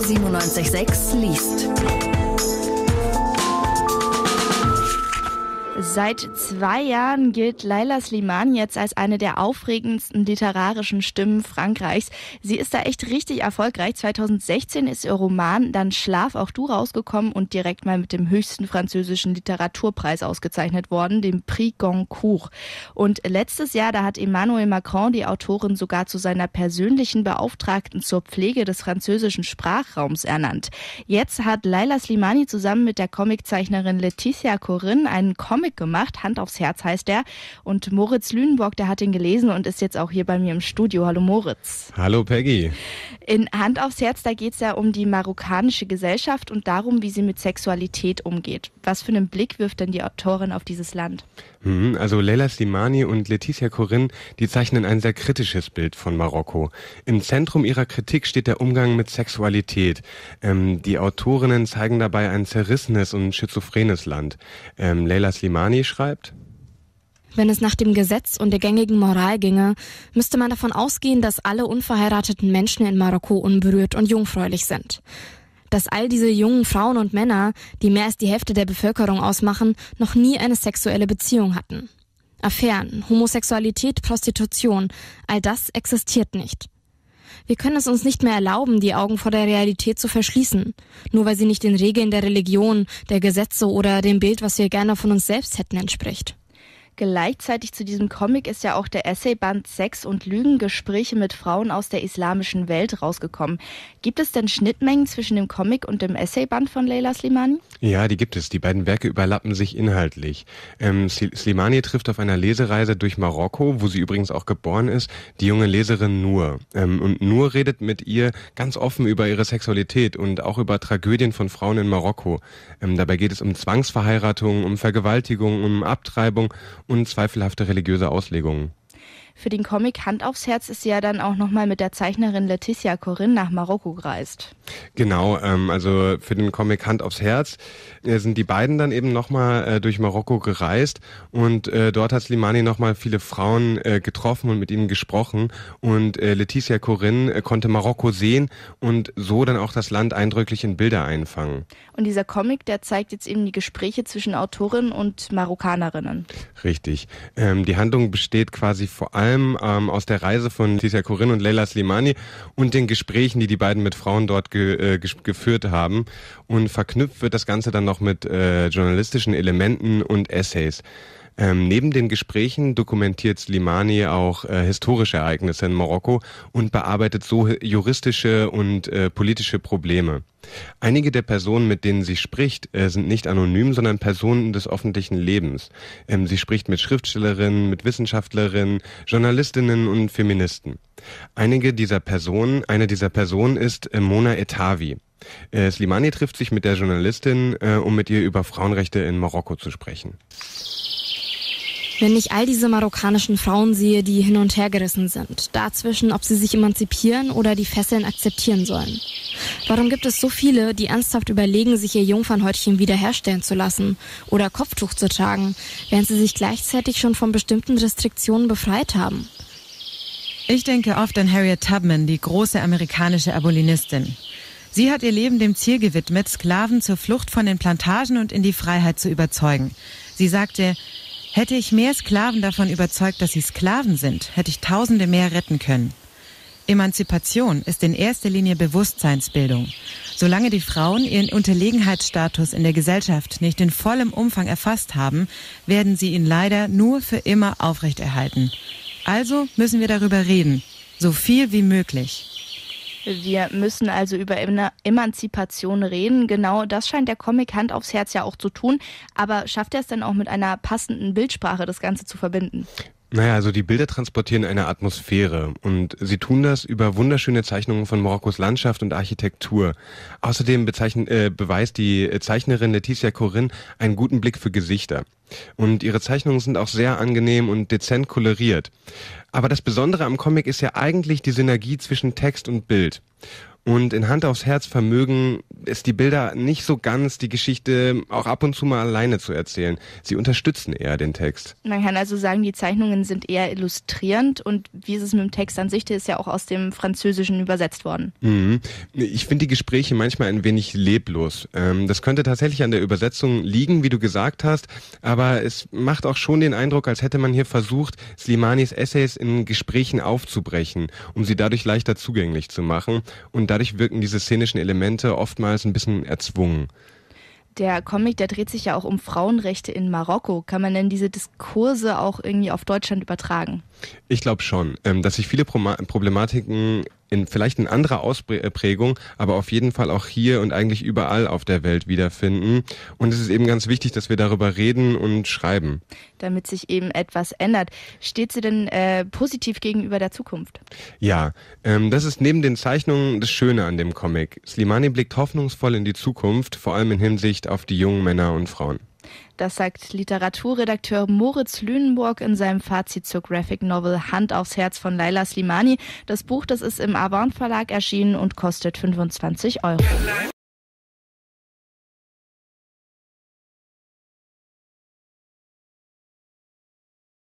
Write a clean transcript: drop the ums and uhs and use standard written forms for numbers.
97.6 liest. Seit 2 Jahren gilt Leila Slimani jetzt als eine der aufregendsten literarischen Stimmen Frankreichs. Sie ist da echt richtig erfolgreich. 2016 ist ihr Roman Dann schlaf auch du rausgekommen und direkt mal mit dem höchsten französischen Literaturpreis ausgezeichnet worden, dem Prix Goncourt. Und letztes Jahr, da hat Emmanuel Macron die Autorin sogar zu seiner persönlichen Beauftragten zur Pflege des französischen Sprachraums ernannt. Jetzt hat Leila Slimani zusammen mit der Comiczeichnerin Laetitia Corinne einen Comic gemacht. Hand aufs Herz heißt er. Und Moritz Lünenborg, der hat ihn gelesen und ist jetzt auch hier bei mir im Studio. Hallo Moritz. Hallo Peggy. In Hand aufs Herz, da geht es ja um die marokkanische Gesellschaft und darum, wie sie mit Sexualität umgeht. Was für einen Blick wirft denn die Autorin auf dieses Land? Also Leila Slimani und Laetitia Corinne, die zeichnen ein sehr kritisches Bild von Marokko. Im Zentrum ihrer Kritik steht der Umgang mit Sexualität. Die Autorinnen zeigen dabei ein zerrissenes und schizophrenes Land. Leila Slimani schreibt: Wenn es nach dem Gesetz und der gängigen Moral ginge, müsste man davon ausgehen, dass alle unverheirateten Menschen in Marokko unberührt und jungfräulich sind. Dass all diese jungen Frauen und Männer, die mehr als die Hälfte der Bevölkerung ausmachen, noch nie eine sexuelle Beziehung hatten. Affären, Homosexualität, Prostitution, all das existiert nicht. Wir können es uns nicht mehr erlauben, die Augen vor der Realität zu verschließen, nur weil sie nicht den Regeln der Religion, der Gesetze oder dem Bild, was wir gerne von uns selbst hätten, entspricht. Gleichzeitig zu diesem Comic ist ja auch der Essayband Sex und Lügen, Gespräche mit Frauen aus der islamischen Welt rausgekommen. Gibt es denn Schnittmengen zwischen dem Comic und dem Essayband von Leila Slimani? Ja, die gibt es. Die beiden Werke überlappen sich inhaltlich. Slimani trifft auf einer Lesereise durch Marokko, wo sie übrigens auch geboren ist, die junge Leserin Nur. Und Nur redet mit ihr ganz offen über ihre Sexualität und auch über Tragödien von Frauen in Marokko. Dabei geht es um Zwangsverheiratungen, um Vergewaltigung, um Abtreibung und zweifelhafte religiöse Auslegungen. Für den Comic Hand aufs Herz ist sie ja dann auch nochmal mit der Zeichnerin Laetitia Corinne nach Marokko gereist. Genau, also für den Comic Hand aufs Herz sind die beiden dann eben nochmal durch Marokko gereist und dort hat Slimani nochmal viele Frauen getroffen und mit ihnen gesprochen und Laetitia Corinne konnte Marokko sehen und so dann auch das Land eindrücklich in Bilder einfangen. Und dieser Comic, der zeigt jetzt eben die Gespräche zwischen Autorinnen und Marokkanerinnen. Richtig. Die Handlung besteht quasi vor allem aus der Reise von Laetitia Corinne und Leila Slimani und den Gesprächen, die die beiden mit Frauen dort geführt haben. Und verknüpft wird das Ganze dann noch mit journalistischen Elementen und Essays. Neben den Gesprächen dokumentiert Slimani auch historische Ereignisse in Marokko und bearbeitet so juristische und politische Probleme. Einige der Personen, mit denen sie spricht, sind nicht anonym, sondern Personen des öffentlichen Lebens. Sie spricht mit Schriftstellerinnen, mit Wissenschaftlerinnen, Journalistinnen und Feministen. Eine dieser Personen ist Mona Etavi. Slimani trifft sich mit der Journalistin, um mit ihr über Frauenrechte in Marokko zu sprechen. Wenn ich all diese marokkanischen Frauen sehe, die hin und her gerissen sind, dazwischen, ob sie sich emanzipieren oder die Fesseln akzeptieren sollen. Warum gibt es so viele, die ernsthaft überlegen, sich ihr Jungfernhäutchen wiederherstellen zu lassen oder Kopftuch zu tragen, während sie sich gleichzeitig schon von bestimmten Restriktionen befreit haben? Ich denke oft an Harriet Tubman, die große amerikanische Abolinistin. Sie hat ihr Leben dem Ziel gewidmet, Sklaven zur Flucht von den Plantagen und in die Freiheit zu überzeugen. Sie sagte: Hätte ich mehr Sklaven davon überzeugt, dass sie Sklaven sind, hätte ich Tausende mehr retten können. Emanzipation ist in erster Linie Bewusstseinsbildung. Solange die Frauen ihren Unterlegenheitsstatus in der Gesellschaft nicht in vollem Umfang erfasst haben, werden sie ihn leider nur für immer aufrechterhalten. Also müssen wir darüber reden, so viel wie möglich. Wir müssen also über Emanzipation reden. Genau das scheint der Comic Hand aufs Herz ja auch zu tun. Aber schafft er es dann auch mit einer passenden Bildsprache, das Ganze zu verbinden? Naja, also die Bilder transportieren eine Atmosphäre und sie tun das über wunderschöne Zeichnungen von Marokkos Landschaft und Architektur. Außerdem beweist die Zeichnerin Laetitia Corinne einen guten Blick für Gesichter. Und ihre Zeichnungen sind auch sehr angenehm und dezent koloriert. Aber das Besondere am Comic ist ja eigentlich die Synergie zwischen Text und Bild. Und in Hand aufs Herz vermögen es die Bilder nicht so ganz, die Geschichte auch ab und zu mal alleine zu erzählen. Sie unterstützen eher den Text. Man kann also sagen, die Zeichnungen sind eher illustrierend und wie ist es mit dem Text an sich, der ist ja auch aus dem Französischen übersetzt worden. Ich finde die Gespräche manchmal ein wenig leblos. Das könnte tatsächlich an der Übersetzung liegen, wie du gesagt hast, aber es macht auch schon den Eindruck, als hätte man hier versucht, Slimanis Essays in Gesprächen aufzubrechen, um sie dadurch leichter zugänglich zu machen. Und dadurch wirken diese szenischen Elemente oftmals ein bisschen erzwungen. Der Comic, der dreht sich ja auch um Frauenrechte in Marokko. Kann man denn diese Diskurse auch irgendwie auf Deutschland übertragen? Ich glaube schon, dass sich viele Problematiken vielleicht in anderer Ausprägung, aber auf jeden Fall auch hier und eigentlich überall auf der Welt wiederfinden. Und es ist eben ganz wichtig, dass wir darüber reden und schreiben. Damit sich eben etwas ändert. Steht sie denn positiv gegenüber der Zukunft? Ja, das ist neben den Zeichnungen das Schöne an dem Comic. Slimani blickt hoffnungsvoll in die Zukunft, vor allem in Hinsicht auf die jungen Männer und Frauen. Das sagt Literaturredakteur Moritz Lünenburg in seinem Fazit zur Graphic Novel Hand aufs Herz von Leila Slimani. Das Buch, das ist im Avant Verlag erschienen und kostet 25 €.